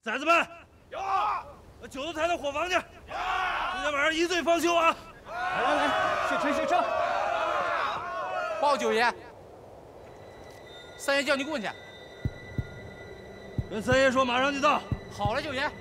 崽子们，有，把酒都抬到伙房去。有，今天晚上一醉方休啊！ 来，下车！报九爷，三爷叫你过去。 跟三爷说马上就到。 好嘞，九爷。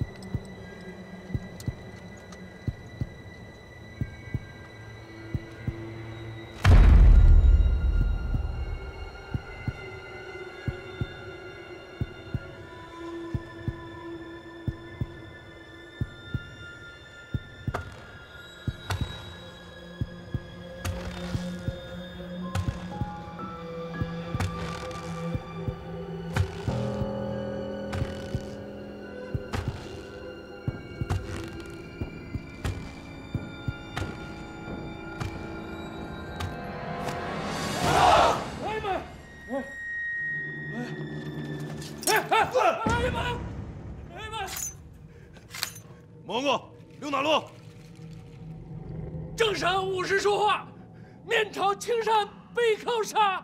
蘑菇，刘哪路？ 正上武士说话，面朝青山背靠沙。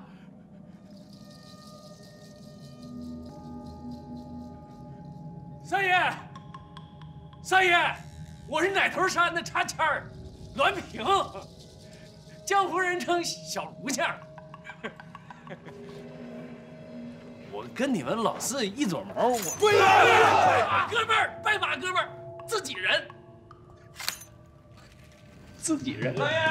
三爷，我是奶头山的插签儿，栾平，江湖人称小卢相。我跟你们老四一撮毛，拜把哥们儿，自己人。 三爷，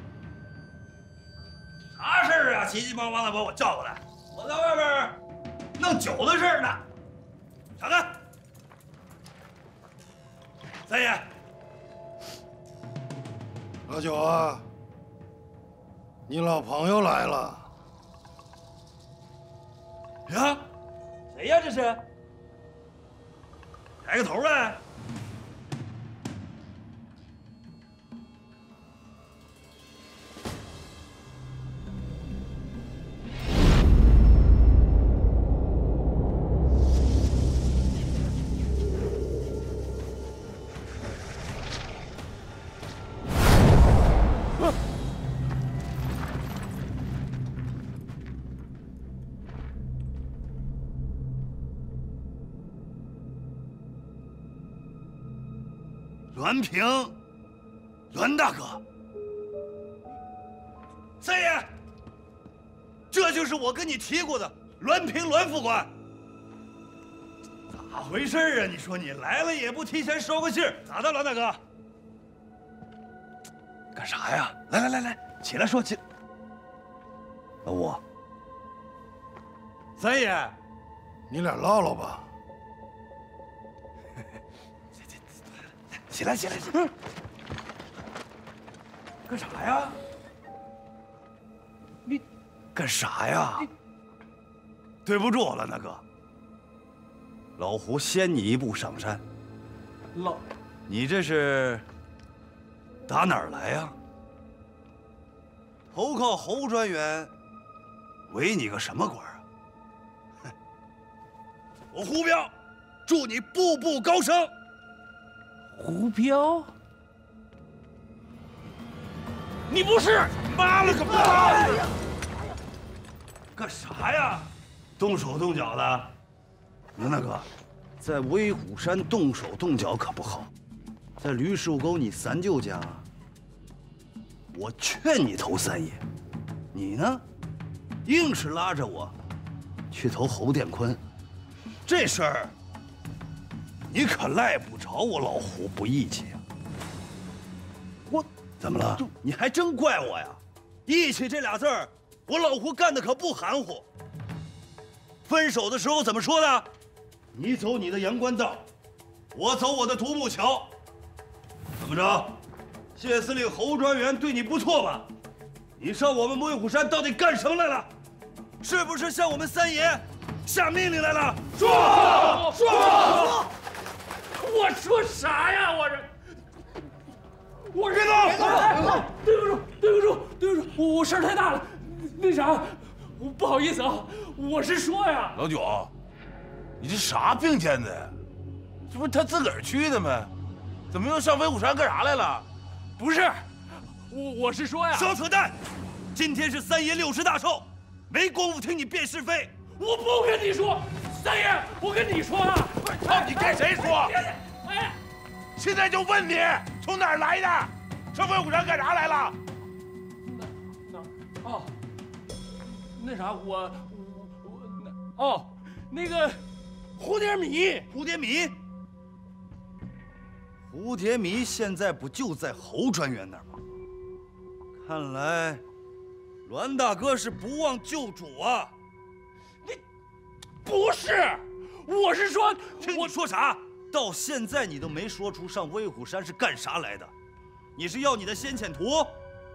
啥事儿啊？急急忙忙的把我叫过来，我在外边弄酒的事儿呢。上来，三爷， 老九啊，你老朋友来了。 呀，谁呀？这是？抬个头呗。栾平，栾大哥，三爷，这就是我跟你提过的栾平栾副官。咋回事啊？你说你来了也不提前捎个信儿，咋的，栾大哥？干啥呀？来，起来说起。老五，三爷， 你俩唠唠吧。 起来！干啥呀？你干啥呀？对不住，栾大哥，老胡先你一步上山。你这是打哪儿来呀？投靠侯专员，为你个什么官啊？哼！我胡彪，祝你步步高升。 胡彪，你不是？ 妈了个巴子！干啥呀？动手动脚的。栾大哥，在威虎山动手动脚可不好，在驴树沟你三舅家，我劝你投三爷，你呢，硬是拉着我去投侯殿坤，这事儿。 你可赖不着我老胡不义气啊！我怎么了？你还真怪我呀！义气这俩字儿，我老胡干的可不含糊。分手的时候怎么说的？你走你的阳关道，我走我的独木桥。怎么着？谢司令侯专员对你不错吧？你上我们威虎山到底干什么来了？是不是向我们三爷下命令来了？说！ 我说啥呀？我这， 别动！ 对不住，我事儿太大了，那啥，不好意思啊，我是说呀， 老九，你这啥病笺子呀？这不是他自个儿去的吗？怎么又上威虎山干啥来了？ 不是，我是说呀， 少扯淡！今天是三爷60大寿，没工夫听你辩是非。 我不跟你说， 三爷，我跟你说啊， 操，你跟谁说？ 哎， 现在就问你从哪儿来的？上威虎山干啥来了？ 哦，那啥，那个蝴蝶米， 蝴蝶米，蝴蝶米现在不就在侯专员那儿吗？看来栾大哥是不忘旧主啊！ 不是，我是说， 我说啥？到现在你都没说出上威虎山是干啥来的？你是要你的先遣图？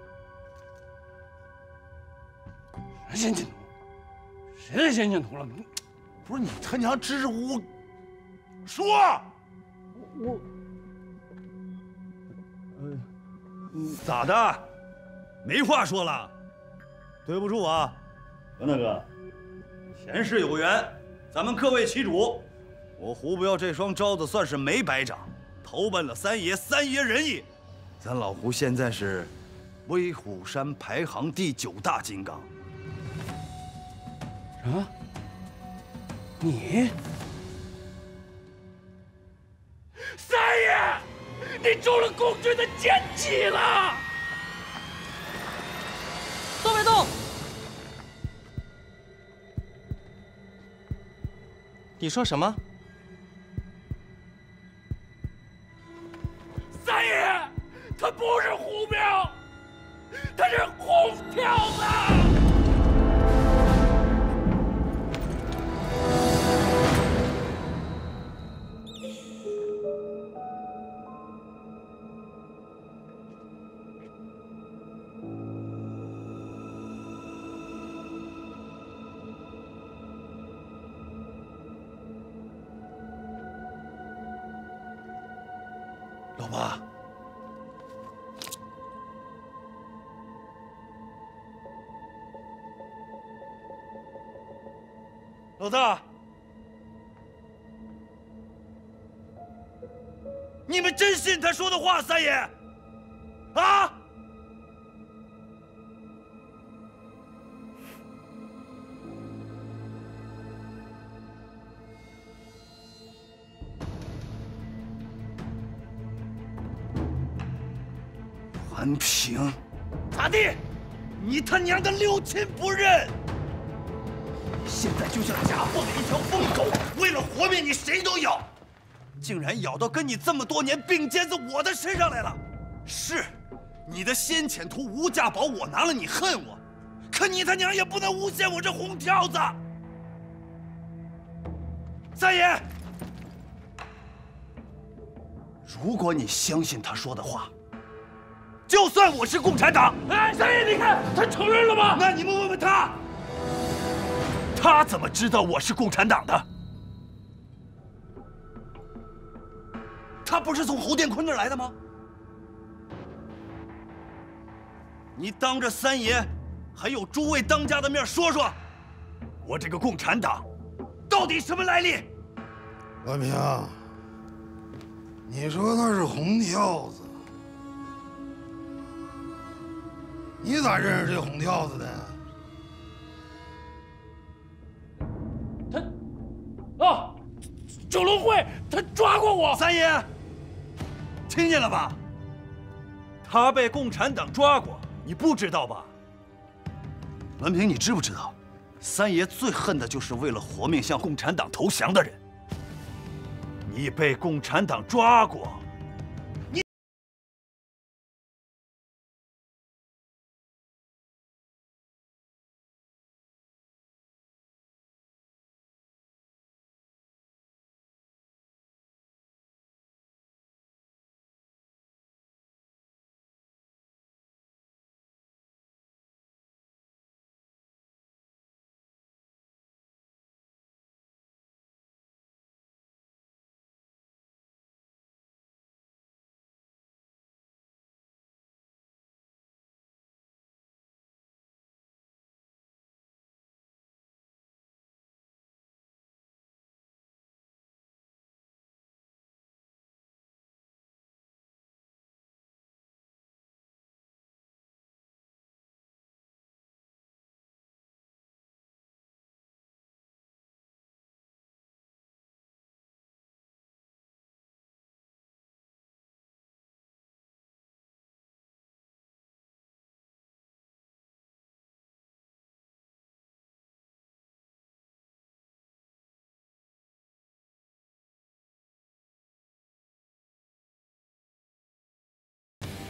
先遣图，谁的先遣图了？ 不是你他娘支支吾吾说， 我咋的？没话说了？对不住啊，栾大哥，前世有缘，咱们各为其主。我胡不要这双招子算是没白长，投奔了三爷，三爷仁义。咱老胡现在是威虎山排行第9大金刚。 啊？你？三爷，你中了共军的奸计了！ 动没动？你说什么？ 三爷，他不是虎苗，他是红跳子。 老爸，老大，你们真信他说的话，三爷？啊？栾平，咋地？你他娘的六亲不认！现在就像夹缝里一条疯狗，为了活命，你谁都咬，竟然咬到跟你这么多年并肩在我的身上来了。是，你的先遣图吴家宝我拿了，你恨我，可你他娘也不能诬陷我这红跳子。三爷，如果你相信他说的话，就算我是共产党， 哎，三爷，你看他承认了吗？ 那你们问问他，他怎么知道我是共产党的？他不是从侯殿坤那儿来的吗？你当着三爷还有诸位当家的面说说，我这个共产党到底什么来历？ 栾平，你说他是红跳子，你咋认识这红跳子的？ 啊，九龙会他抓过我。 三爷，听见了吧？他被共产党抓过，你不知道吧？栾平，你知不知道，三爷最恨的就是为了活命向共产党投降的人。你被共产党抓过。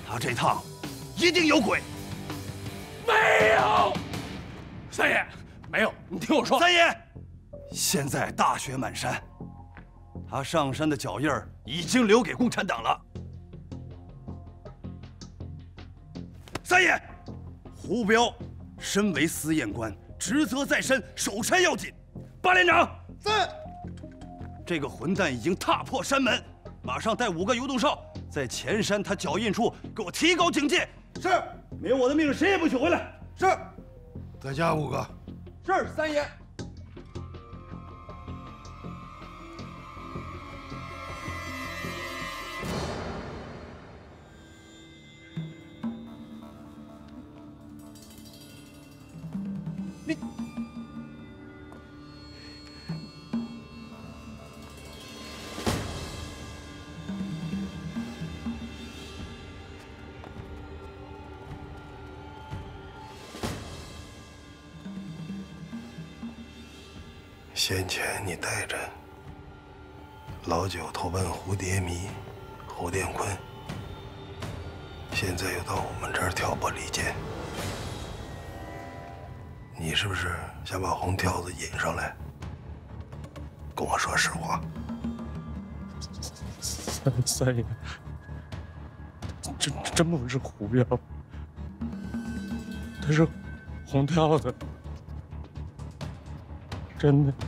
他这趟一定有鬼。 没有，三爷没有，你听我说。 三爷，现在大雪满山，他上山的脚印儿已经留给共产党了。三爷，胡彪身为司验官，职责在身，守山要紧。八连长， 在。 这个混蛋已经踏破山门，马上带5个游动哨，在前山他脚印处给我提高警戒。 是， 没有我的命令，谁也不许回来。 是。再加5个。 是三爷。 先前你带着老九投奔胡蝶迷、胡殿坤，现在又到我们这儿挑拨离间，你是不是想把红挑子引上来？跟我说实话。 三爷，真不是胡彪，他是红挑子，真的。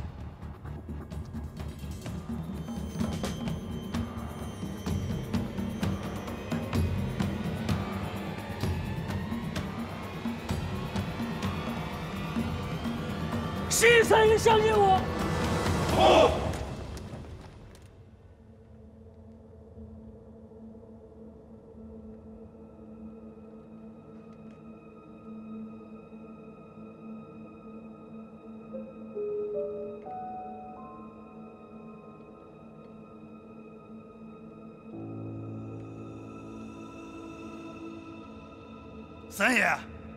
是三爷相信我。 三爷，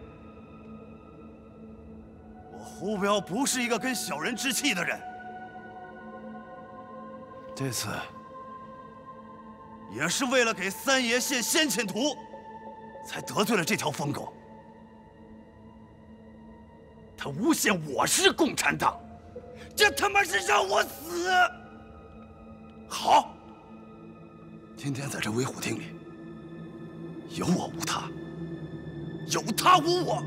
我胡彪不是一个跟小人置气的人。这次也是为了给三爷献先遣图，才得罪了这条疯狗。他诬陷我是共产党，这他妈是让我死！好，今天在这威虎厅里，有我无他。有他无我，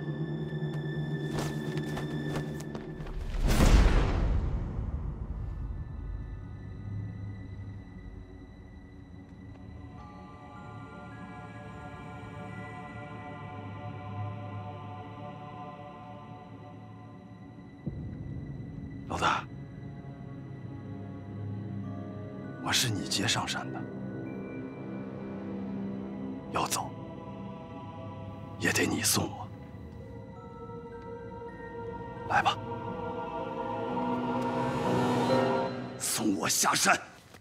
老大，我是你接上山的，要走。也得你送我，来吧，送我下山。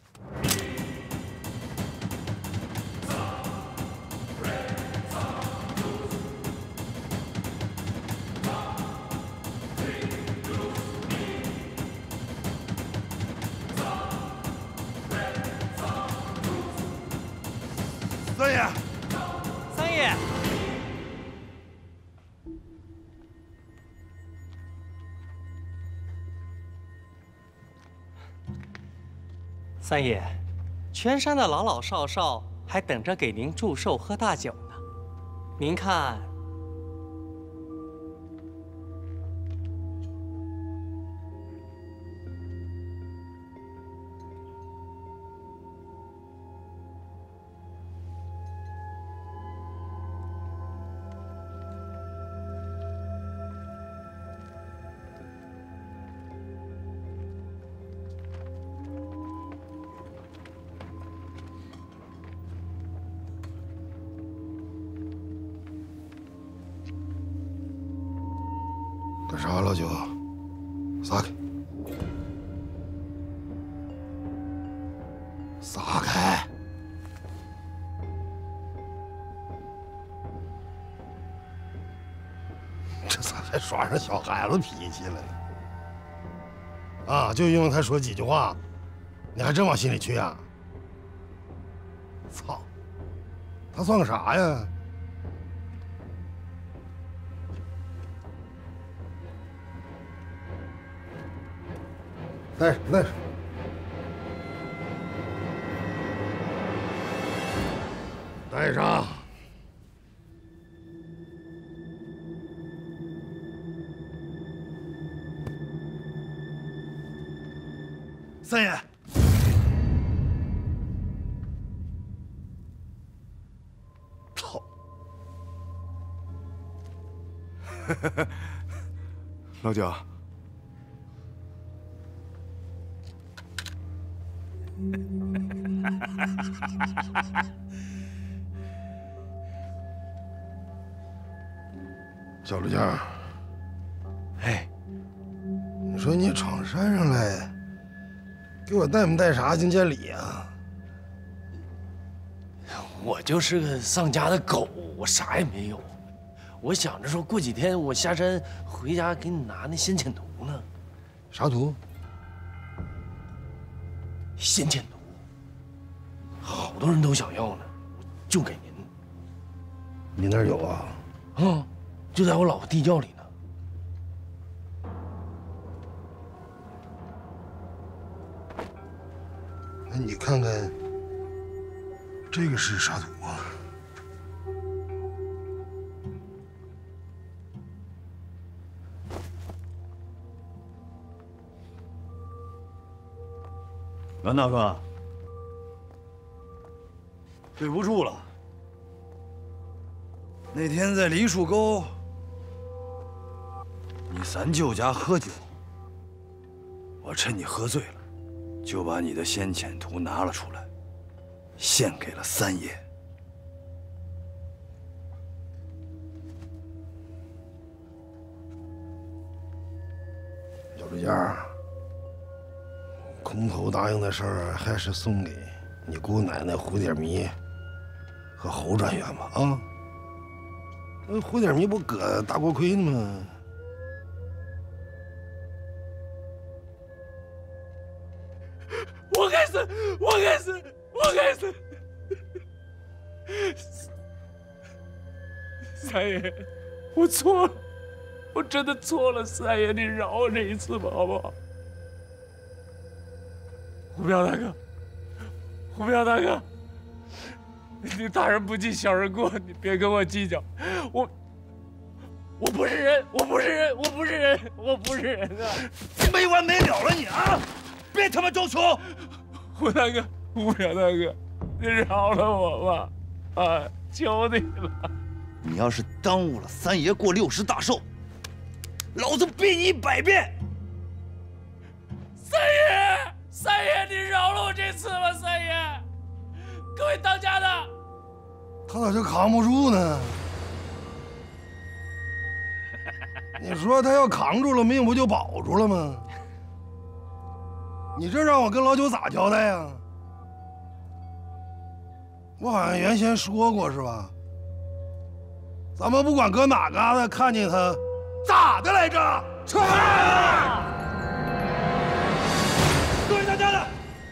三爷， 三爷。三爷，全山的老老少少还等着给您祝寿喝大酒呢。您看， 干啥，老九？撒开！撒开！这咋还耍上小孩子脾气了呢？啊，就因为他说几句话，你还真往心里去啊？操！ 他算个啥呀？带上，带上。带上。 三爷， 操！老九，小陆家， 哎， 你说你闯山上来，给我带没带啥进监里啊？ 我就是个丧家的狗，我啥也没有。我想着说过几天我下山回家给你拿那先遣图呢。 啥图？ 先遣图，好多人都想要呢，就给您。 你那儿有啊？ 啊，就在我老婆地窖里呢。 那你看看，这个是啥图啊？ 袁大哥，对不住了。那天在梨树沟，你咱舅家喝酒，我趁你喝醉了，就把你的先遣图拿了出来，献给了三爷。 小陆家，空头答应的事儿还是送给你姑奶奶胡点迷和侯专员吧啊！那胡点迷不搁大锅盔呢吗？ 我该死！我该死！我该死！三爷，我错了，我真的错了，三爷，你饶我这一次吧，好不好？胡彪大哥，胡彪大哥，你大人不计小人过，你别跟我计较，我不是人，我不是人，我不是人，我不是人啊！ 你没完没了了你啊！别他妈装穷！ 胡大哥，胡彪大哥，你饶了我吧，啊，求你了！ 你要是耽误了三爷过60大寿，老子逼你100遍！ 三爷，三爷，你饶了我这次吧，三爷！各位当家的， 他咋就扛不住呢？你说他要扛住了，命不就保住了吗？你这让我跟老九咋交代呀？我好像原先说过是吧？咱们不管搁哪嘎达看见他，咋的来着？撤！ 各位当家的，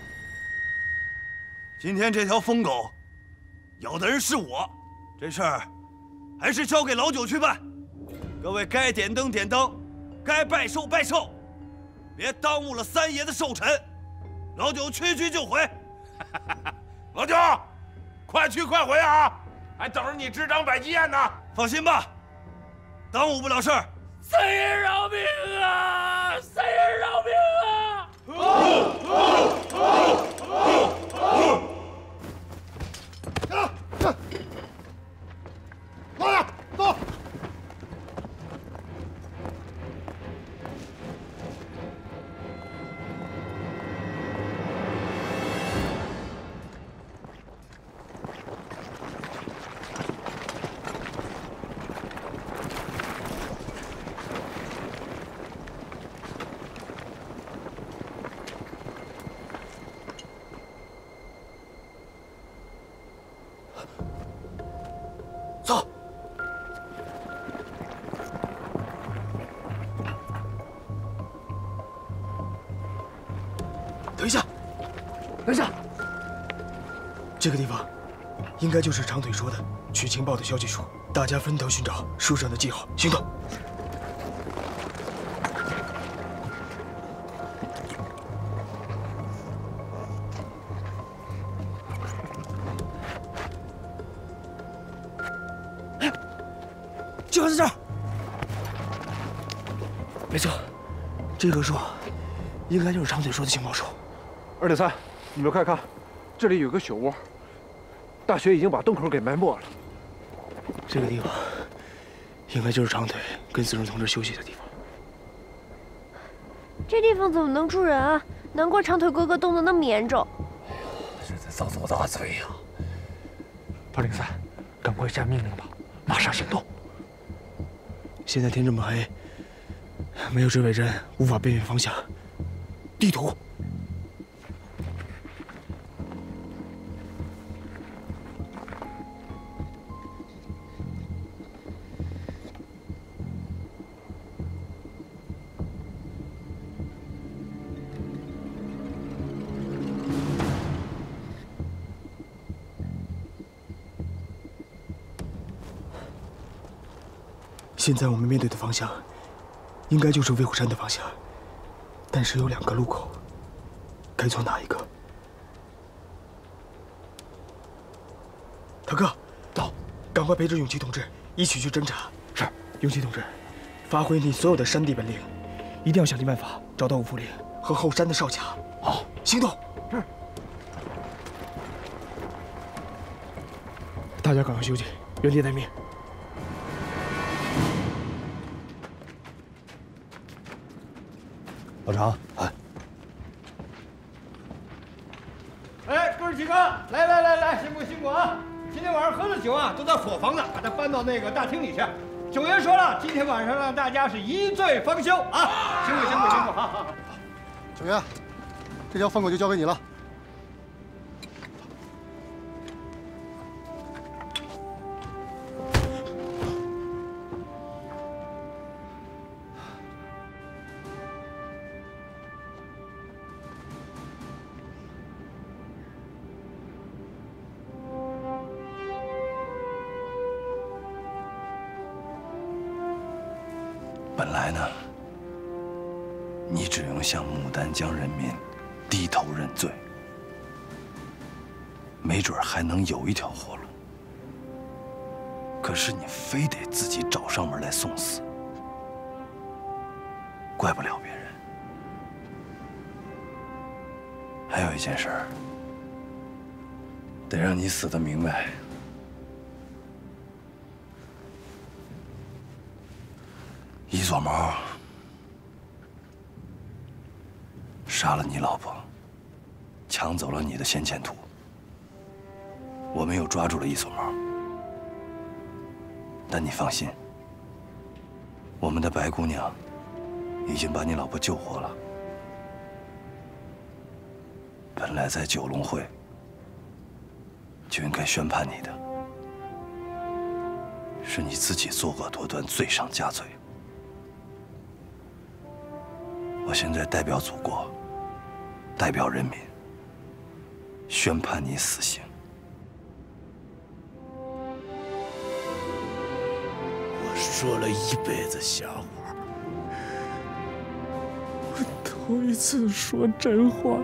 今天这条疯狗咬的人是我，这事儿还是交给老九去办。各位该点灯点灯，该拜寿拜寿，别耽误了三爷的寿辰。老九屈居就回。 老九，快去快回啊！还等着你执掌百鸡宴呢。 放心吧，耽误不了事儿。 三爷饶命啊！三爷饶命啊！ 老两，走。 走。等一下，等一下，这个地方应该就是长腿说的取情报的消息处。大家分头寻找书上的记号，行动！就在这儿。没错，这棵树应该就是长腿说的情报树。 2.3，你们快看，这里有个雪窝，大雪已经把洞口给埋没了。 这个地方应该就是长腿跟司令同志休息的地方。 这地方怎么能住人啊？难怪长腿哥哥冻得那么严重。 这才遭多大罪呀！803，赶快下命令吧，马上行动。 现在天这么黑，没有指北针，无法辨别方向。地图。现在我们面对的方向，应该就是威虎山的方向，但是有2个路口，该走哪一个？堂哥，走，赶快陪着永琪同志一起去侦查。是，永琪同志，发挥你所有的山地本领，一定要想尽办法找到五福岭和后山的哨卡。好，行动。是。大家赶快休息，原地待命。 老常， 哎，哥儿几个，来，辛苦啊！今天晚上喝的酒啊，都在伙房呢，把它搬到那个大厅里去。九爷说了，今天晚上让大家是一醉方休啊！辛苦，好。 九爷，这条饭馆就交给你了。 本来呢，你只用向牡丹江人民低头认罪，没准还能有一条活路。可是你非得自己找上门来送死，怪不了别人。还有一件事儿，得让你死得明白。一撮毛杀了你老婆，抢走了你的先遣图。我们又抓住了一撮毛，但你放心，我们的白姑娘已经把你老婆救活了。本来在九龙会就应该宣判你的，是你自己作恶多端，罪上加罪。我现在代表祖国，代表人民，宣判你死刑。 我说了一辈子瞎话， 我头一次说真话。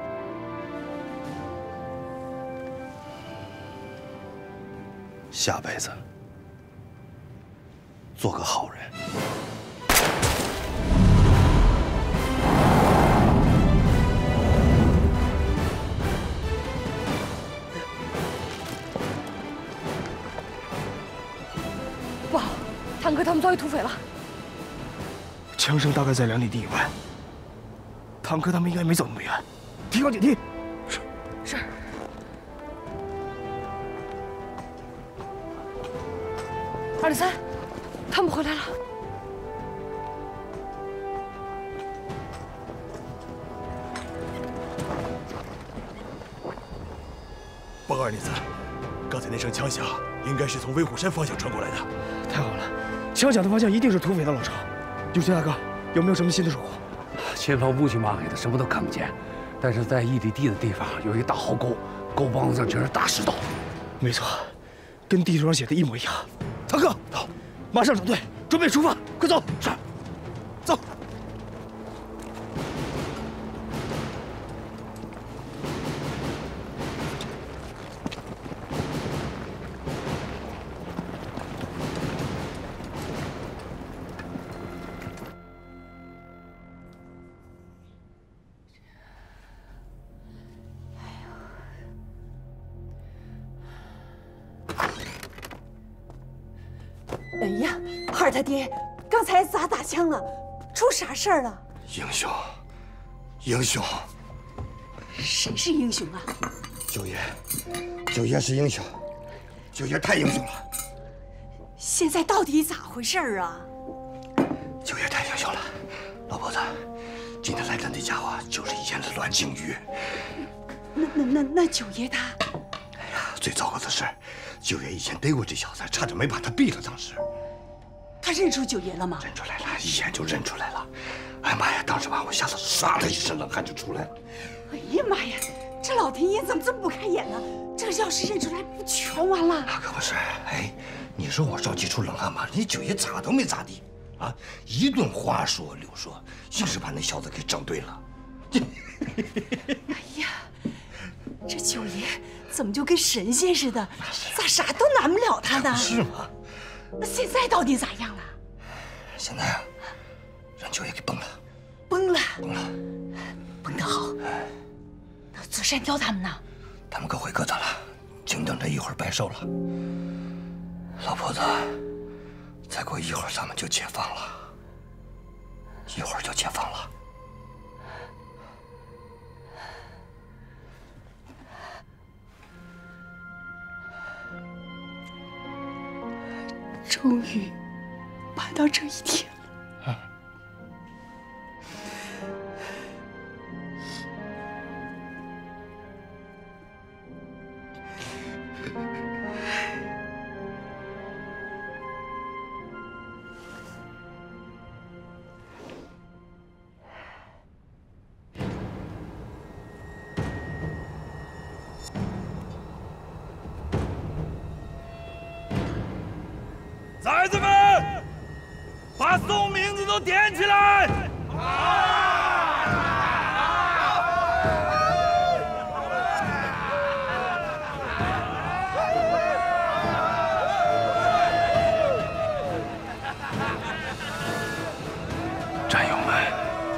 下辈子做个好人。 不好，坦克他们遭遇土匪了。 枪声大概在2里地以外，坦克他们应该没走那么远，提高警惕。 是。203，他们回来了。 报告203，刚才那声枪响应该是从威虎山方向传过来的。太好了，枪响的方向一定是土匪的老巢。永清大哥，有没有什么新的收获？ 前方乌漆嘛黑的，什么都看不见。但是在1里地的地方有一大壕沟，沟帮子上全是大石头。 没错，跟地图上写的一模一样。堂哥，走，马上整队，准备出发，快走！是，走。 哎呀，孩儿他爹，刚才咋打枪了？出啥事儿了？ 英雄，英雄！ 谁是英雄啊？ 九爷，九爷是英雄，九爷太英雄了。 现在到底咋回事儿啊？ 九爷太英雄了，老婆子，今天来的那家伙就是以前的栾靖宇。 那九爷他…… 哎呀，最糟糕的是，九爷以前逮过这小子，差点没把他毙了。当时他认出九爷了吗？ 认出来了，一眼就认出来了。哎呀妈呀，当时把我吓得唰的一身冷汗就出来了。 哎呀妈呀，这老天爷怎么这么不开眼呢？这要是认出来，不全完了？ 那可不是。哎，你说我着急出冷汗吗？你九爷咋都没咋地啊，一顿话说溜说，硬是把那小子给整对了。 哎呀，这九爷怎么就跟神仙似的，咋啥都难不了他呢？ 是吗？ 那现在到底咋样了？ 现在啊，让九爷给崩了。 崩了？ 崩了。 崩得好。那左山雕他们呢？ 他们各回各的了，静等着一会儿拜寿了。老婆子，再过一会儿咱们就解放了，一会儿就解放了。 终于盼到这一天了。 崽子们，把宋名字都点起来！ 战友们，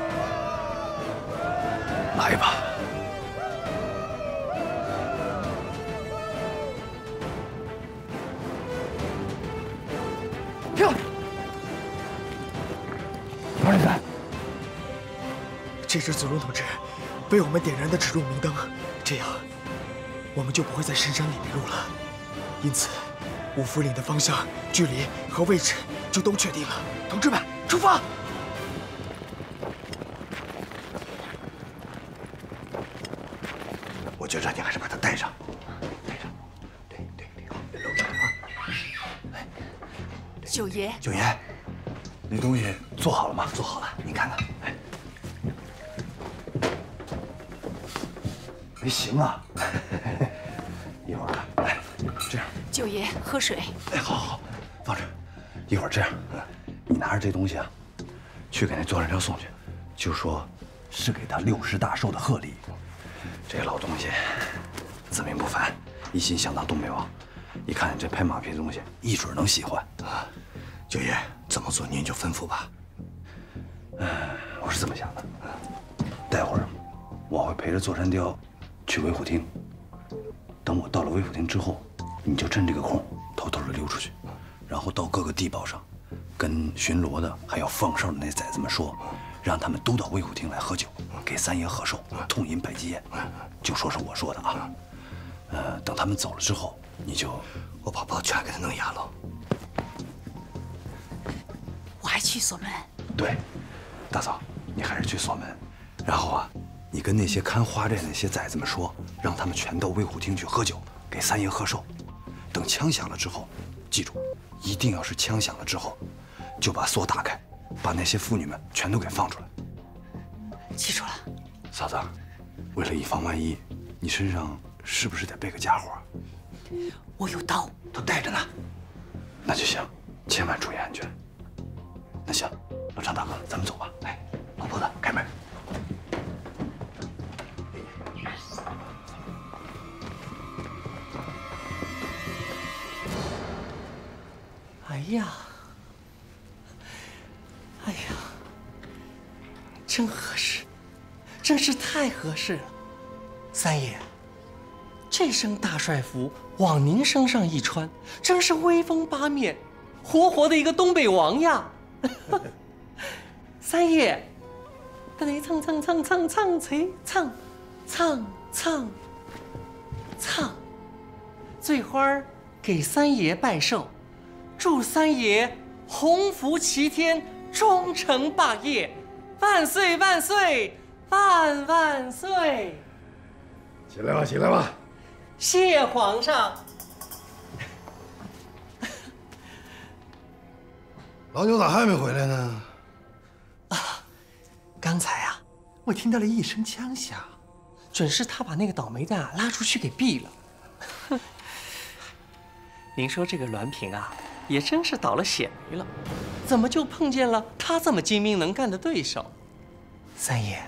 来吧！ 停！马连山，这是祖宗同志为我们点燃的指路明灯，这样我们就不会在深山里迷路了。因此，五福岭的方向、距离和位置就都确定了。同志们，出发！ 我觉着你还是把他带上，带上。对，好，别露脸啊！哎， 九爷， 九爷，那东西做好了吗？做好了，你看看。哎，没行啊！一会儿啊，来，这样。 九爷喝水。 哎，好，放这。一会儿这样，你拿着这东西啊，去给那座山雕送去，就说是给他60大寿的贺礼。这老东西自命不凡，一心想当东北王，一看这拍马屁的东西，一准能喜欢啊！九爷怎么做您就吩咐吧。我是这么想的，待会儿我会陪着座山雕去威虎厅。等我到了威虎厅之后，你就趁这个空偷偷的溜出去，然后到各个地堡上，跟巡逻的还有放哨的那崽子们说，让他们都到威虎厅来喝酒，给三爷贺寿，痛饮百鸡宴，就说是我说的啊。等他们走了之后，你就我把包全给他弄哑了。 我还去锁门。 对，大嫂，你还是去锁门，然后啊，你跟那些看花寨那些崽子们说，让他们全到威虎厅去喝酒，给三爷贺寿。等枪响了之后，记住，一定要是枪响了之后，就把锁打开，把那些妇女们全都给放出来。 记住了。 嫂子，为了以防万一，你身上是不是得备个家伙？ 我有刀， 都带着呢。那就行，千万注意安全。那行，老常大哥，咱们走吧。来，老婆子，开门。 哎呀，哎呀，真合适，真是太合适了。三爷，这身大帅服往您身上一穿，真是威风八面，活活的一个东北王呀！三爷，得嘞唱唱唱唱唱谁唱唱唱唱，醉花儿给三爷拜寿。祝三爷鸿福齐天，终成霸业，万岁万岁万万岁！ 起来吧，起来吧。 谢皇上。 老九咋还没回来呢？ 刚才啊，我听到了一声枪响，准是他把那个倒霉蛋拉出去给毙了。您说这个栾平啊，也真是倒了血霉了，怎么就碰见了他这么精明能干的对手？三爷，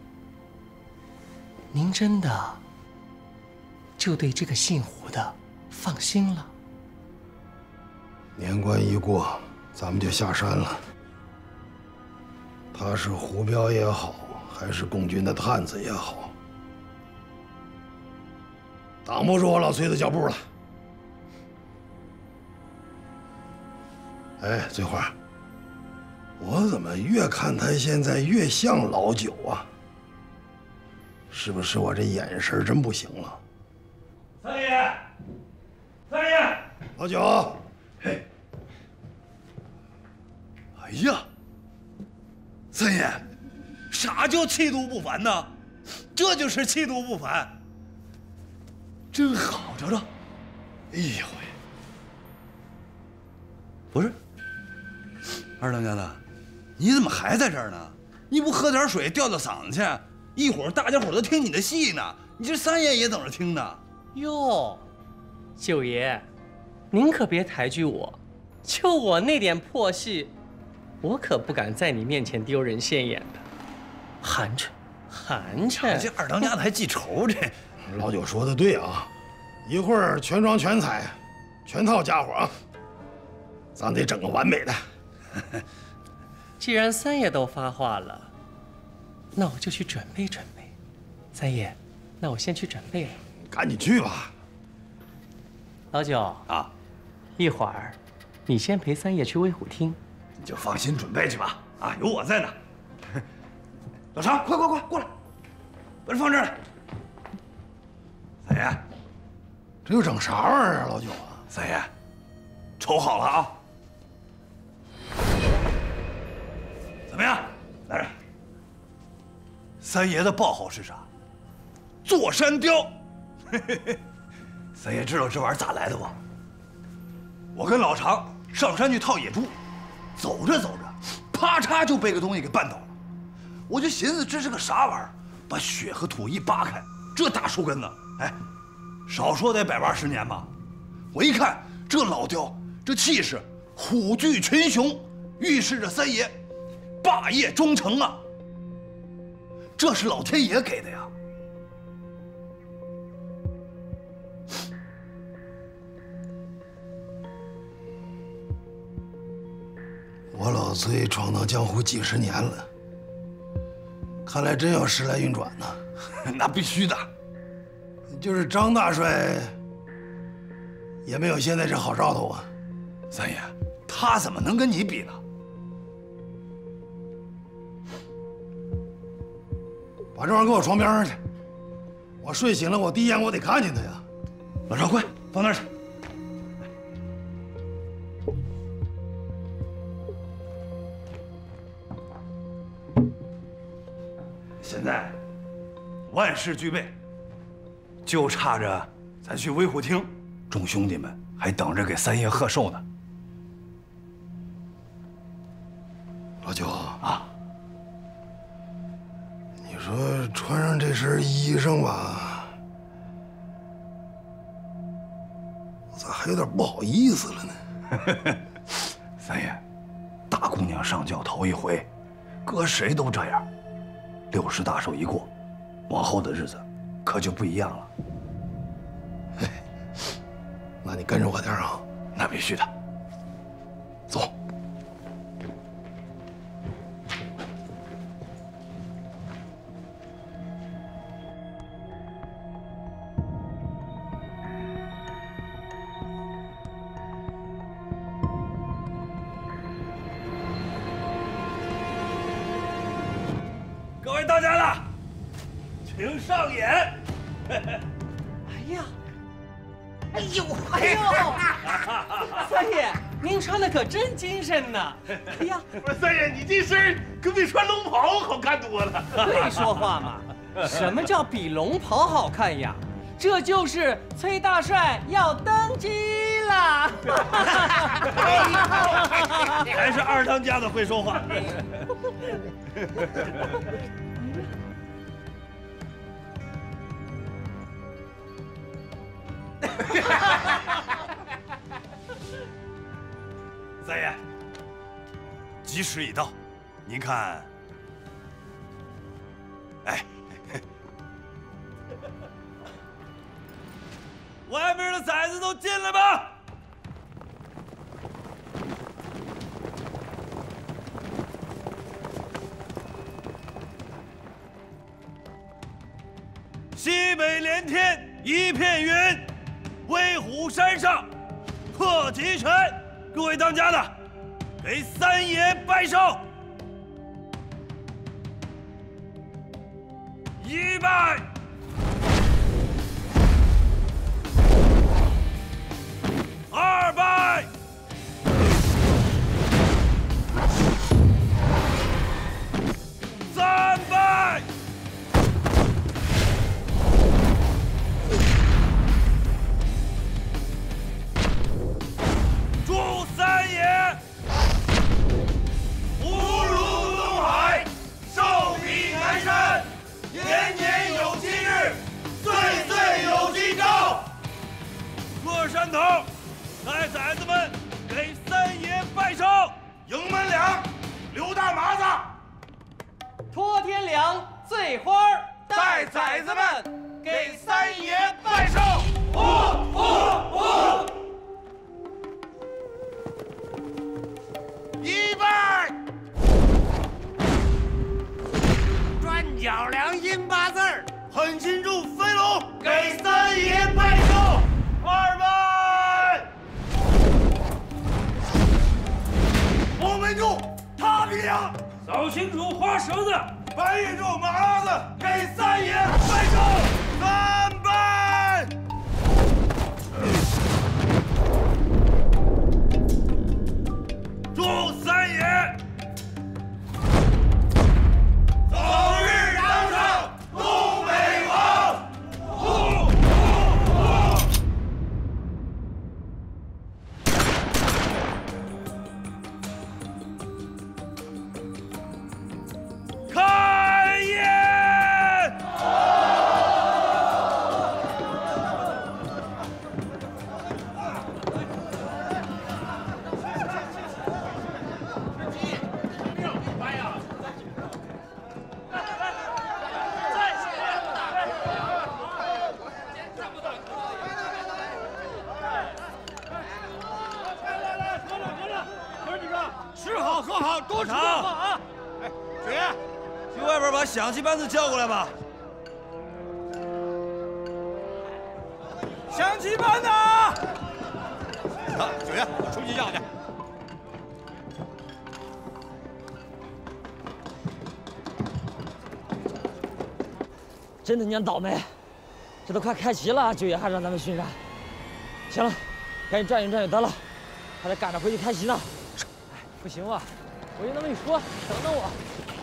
您真的就对这个姓胡的放心了？ 年关一过，咱们就下山了。他是胡彪也好，还是共军的探子也好，挡不住我老崔的脚步了。哎，醉花，我怎么越看他现在越像老九啊？是不是我这眼神真不行了？ 三爷，三爷， 老九， 嘿，哎呀，三爷，啥叫气度不凡呢？这就是气度不凡，真好，瞅瞅。哎呦喂，不是，二当家的，你怎么还在这儿呢？你不喝点水吊吊嗓子去？一会儿大家伙都听你的戏呢，你这三爷也等着听呢。 哟，九爷，您可别抬举我，就我那点破戏，我可不敢在你面前丢人现眼的。寒碜，寒碜！ 这二当家的还记仇，这老九说的对啊，一会儿全装全彩，全套家伙啊，咱得整个完美的。 既然三爷都发话了，那我就去准备准备。三爷，那我先去准备了。 赶紧去吧。 老九啊， 一会儿你先陪三爷去威虎厅。 你就放心准备去吧，啊，有我在呢。老常，快过来，把这放这儿来。三爷， 这又整啥玩意儿啊，老九啊？ 三爷，瞅好了啊。怎么样，来人？三爷的报号是啥？坐山雕。三爷知道这玩意儿咋来的不？我跟老常上山去套野猪，走着走着，啪嚓就被个东西给绊倒了。我就寻思这是个啥玩意儿，把雪和土一扒开，这大树根子，哎，少说得180年吧。我一看这老雕，这气势，虎踞群雄，预示着三爷霸业忠诚啊。这是老天爷给的呀。 我老崔闯荡江湖几十年了，看来真要时来运转呢。 那必须的。 就是张大帅，也没有现在这好兆头啊。 三爷，他怎么能跟你比呢？ 把这玩意儿给我床边上去，我睡醒了，我第一眼我得看见他呀。 老赵，快放那儿去。现在万事俱备，就差着咱去威虎厅，众兄弟们还等着给三爷贺寿呢。 老九啊，你说穿上这身衣裳吧， 还有点不好意思了呢。 三爷，大姑娘上轿头一回，搁谁都这样。60大寿一过，往后的日子可就不一样了。 那你跟着我点啊。 那必须的。走。 各位到家了，请上演。 哎呀，哎呦，哎呦，三爷，您穿的可真精神呢！哎呀， 不是三爷，你这身可比穿龙袍好看多了。 会说话吗？什么叫比龙袍好看呀？这就是崔大帅要登基了。 还是二当家的会说话。三爷，吉时已到，您看，哎，外面的崽子都进来吧。西北连天一片云，威虎山上贺集全。各位当家的，给三爷拜寿！一拜，二拜，三拜。祝三爷福如东海，寿比南山，年年有今日，岁岁有今朝。各山头，带崽子们给三爷拜寿。营门两，刘大麻子， 托天梁，醉花儿， 带崽子们给三爷拜寿。一拜， 转角梁阴八字儿， 狠心柱飞龙，给三爷拜寿。二拜，红门柱踏平梁， 扫青柱花绳子， 白玉柱马拉子，给三爷拜寿。三拜，祝三爷早日当上东北王！开宴！ 吃好喝好，多吃多喝啊！哎，九爷， 去外边把响旗班子叫过来吧。 响旗班呢？九爷，我出去要去。 真他娘倒霉！这都快开齐了，九爷还让咱们巡山。行了，赶紧转悠转悠得了，还得赶着回去开席呢。哎，不行啊，我就那么一说，等等我。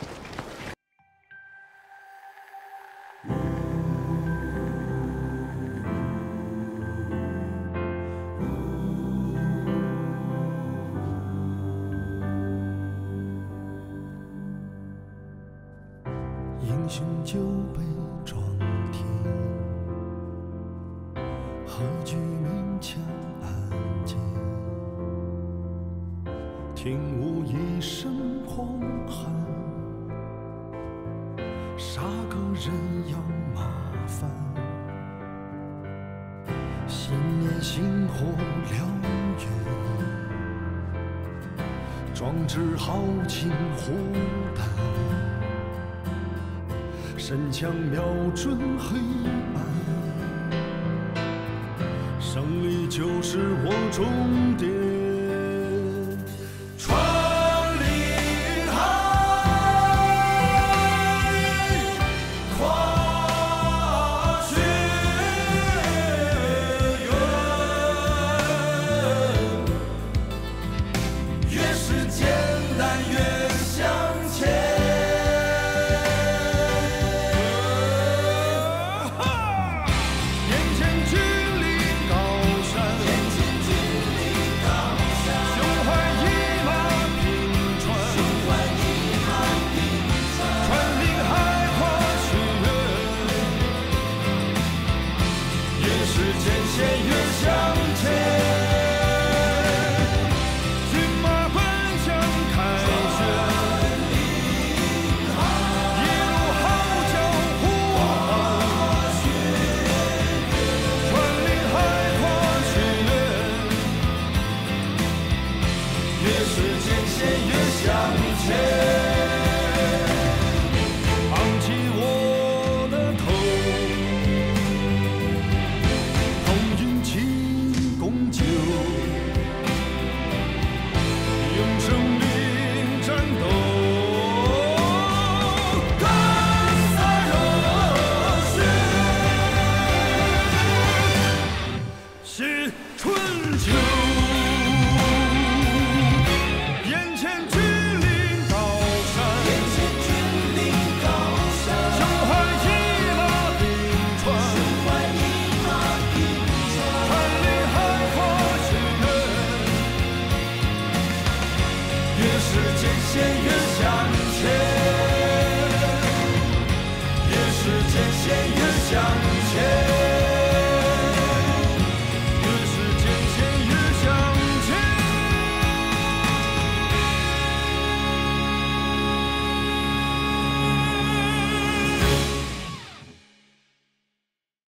英雄就被装填，何惧明枪暗听无一声荒喊，啥个人要麻烦？新年星火燎原，壮志豪情火胆，神枪瞄准黑暗，胜利就是我终点。 越是艰险越向前。